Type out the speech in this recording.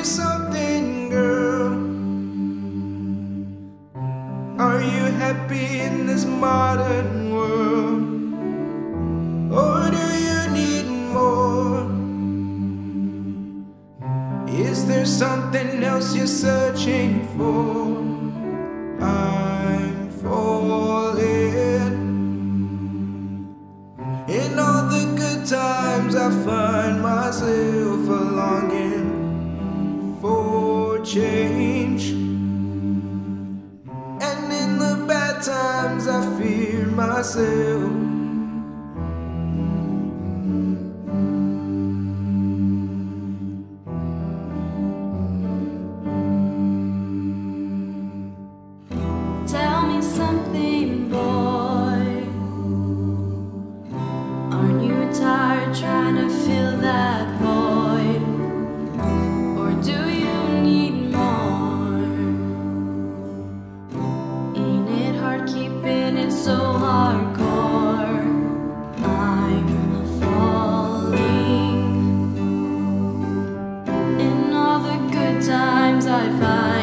something, girl? Are you happy in this modern world? Or do you need more? Is there something else you're searching for? I'm falling. In all the good times I find myself a longing for change, and in the bad times I fear myself. Tell me something, boy. Aren't you tired trying to fill that void? Or do you need more? Ain't it hard keeping it so hardcore? I'm falling. In all the good times I find